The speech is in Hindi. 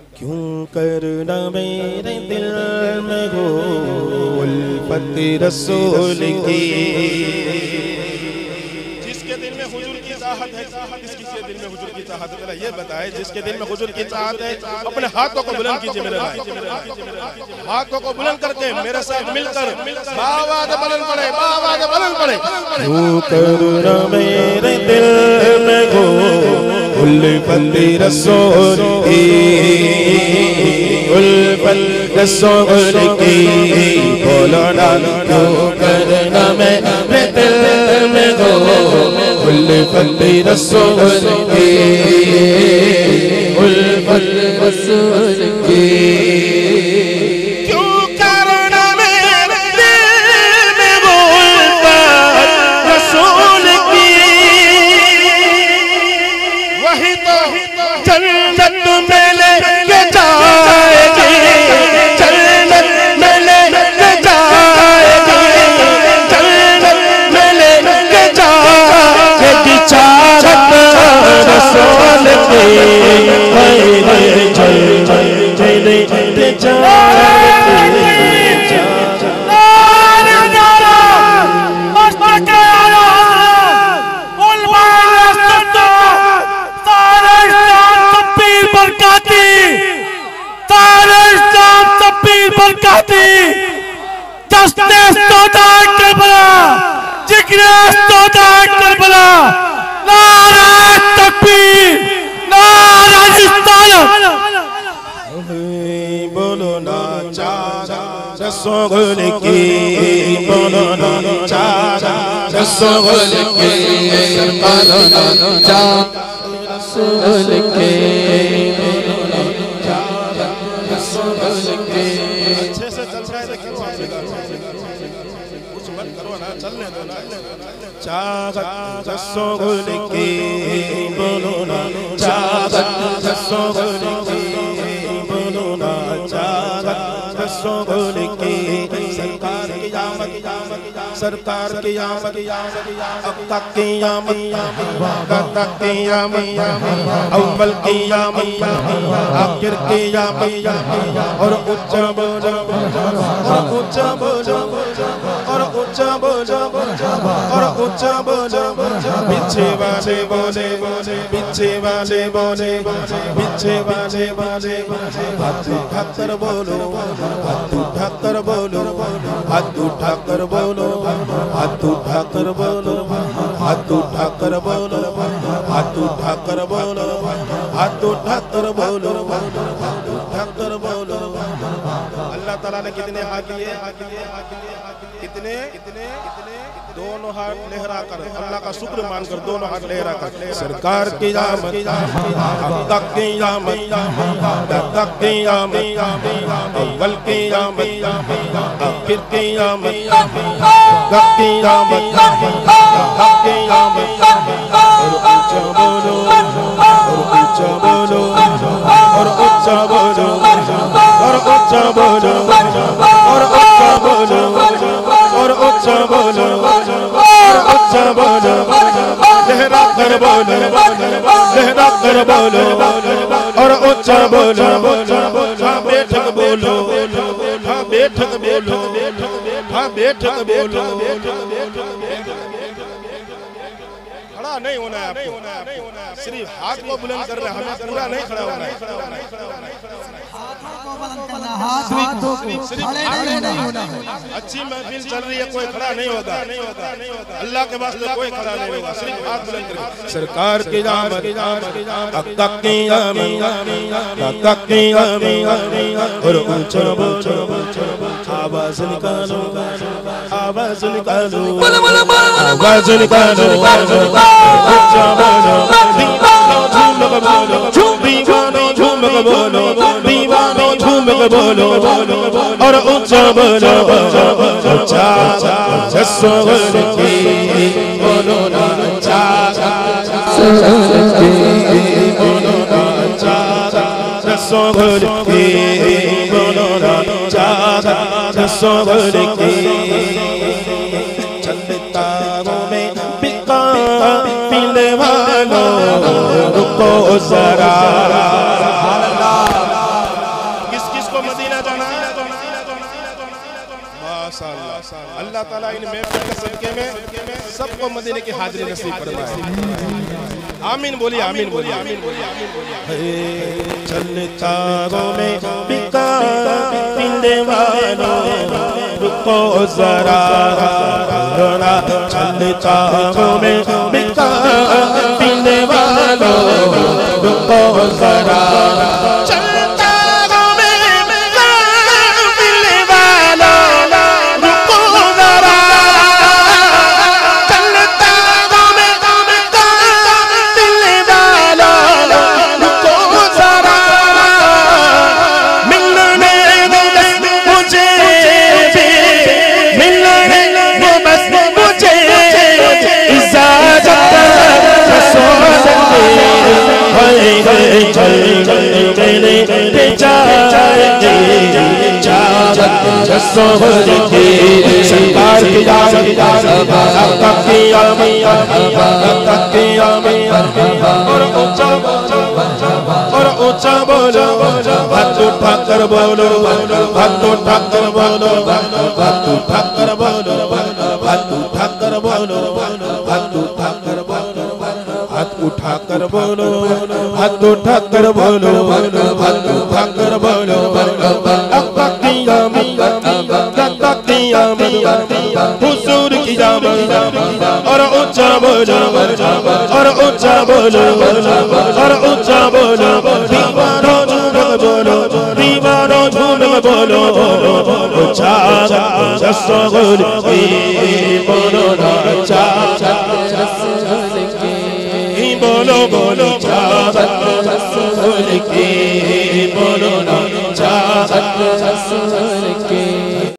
क्यों करना मेरे दिल में हो उल्फत रसूल की। जिसके दिल में हुजूर की चाहत है, किसके दिल में हुजूर की चाहत है, ये बताए। जिसके दिल में हुजूर की चाहत है अपने हाथों को बुलंद कीजिए मेरे भाई, हाथों को बुलंद करके मेरे साथ मिलकर बावाज़ बुलंद पड़े, बावाज़ बुलंद पड़े। क्यों करना मेरे दिल में हो उल्फत रसूल की, उल्फत रसूल की। बोलो ना क्यों करना मेरे दिल में हो उल्फत रसूल की, उल्फत रसूल की। क्यों करना मेरे दिल में हो उल्फत रसूल की। वही तो जन्नत में लेके जाएगी, जन्नत में लेके जाएगी, जन्नत में लेके जाएगी चाहत रसूल की। बोलो ना चाहत रसूल की, बोलो ना चाहत रसूल की, बोलो ना चाहत रसूल की, बोलो ना चाहत रसूल की। अच्छे से चल रहा है लेकिन कुछ मत करो ना, चलने दो ना। चाहत रसूल की, बोलो ना चाहत रसूल की, बोलो ना चाहत रसूल की। सरकार की आमद, सरकार की आमद, अब तक की आमद, अब तक की आमद, अव्वल की आमद, आखिर की आमद। और ऊंचा बोलो, और ऊंचा बोलो, और ऊंचा बोलो, और ऊंचा बोलो। पीछे वाले बोले, पीछे वाले बोले, पीछे वाले बोले। हाथ उठाकर बोलो, हाथ उठाकर बोलो, हाथ उठाकर बोलो, हाथ उठाकर बोलो, हाथ उठाकर बोलो, हाथ उठाकर बोलो, हाथ उठाकर बोलो, हाथ उठाकर बोलो। अल्लाह ताला ने कितने हाथ दिए, कितने कितने दोनों हाथ लहरा कर अल्लाह का शुक्र मानकर दोनों हाथ लहरा कर। सरकार की आमद, तक की आमद, तक की आमद, अव्वल की आमद, आखिर की आमद, तक की आमद, तक की आमद। और ऊंचा बोलो, और ऊंचा बोलो, और ऊंचा बोलो, और ऊंचा बोलो, और ऊंचा बोलो, और ऊंचा बोलो, और ऊंचा बोलो। लहरा कर बोलो, लहरा कर बोलो, और ऊंचा बोलो। हाँ बैठक बोलो, हाँ बैठक बोलो, हाँ बैठक बोलो। खड़ा नहीं होना है, सिर्फ हाथ को बुलंद करना है, हमें पूरा नहीं खड़ा होना है। अच्छी महफिल चल रही है, कोई खड़ा नहीं होगा, अल्लाह के वास्ते कोई खड़ा नहीं होगा, सिर्फ हाथ बुलंद करें। सरकार की आमद, तक की आमद, तक की आमद। और ऊंचा बोलो, आवाज निकालो, आवाज निकालो, आवाज निकालो। ऊंचा बोलो, दीवानो झूम के बोलो, दीवानो झूम के बोलो, दीवानो झूम के बोलो। और ऊंचा बोलो, ऊंचा रसूल की, बोलो ना चाहत रसूल की, बोलो ना चाहत रसूल की, बोलो ना चाहत रसूल की। चलतारों में बिका पीने वालों रुको जरा, माशाअल्लाह। अल्लाह ताला इन महफिल के सदके में सबको मदीने की हाजिरी नसीब फरमाए। आमीन बोलिए, आमीन बोलिए, आमीन बोलिए, आमीन बोलिए। चलता गो में बिका पिंदे वालों रुको जरा, चलता गो में बिका पिंदे वालों रुको जरा, चलता गो में बिका पिंदे वालों रुको जरा, चलता गो में बिका पिंदे वालों रुको जरा, मिलने दो मुझे भी, मिलने दो बस मुझे इजाजत सरकार की और ऊंचा बोलो, हाथ उठाकर बोलो, हाथ उठाकर बोलो, हाथ उठाकर बोलो, हाथ उठाकर बोलो, हाथ उठाकर बोलो, हाथ उठाकर बोलो, हाथ उठाकर बोलो, हाथ उठाकर बोलो, हुजूर की आमद और ऊंचा बोलो, और ऊंचा बोलो, और ऊंचा बोलो, दीवारों झूम बोलो, दीवारों झूम बोलो, ऊंचा रसूल की बोलो ना, ऊंचा बोलो बोलो, रसूल की बोलो ना, रसूल की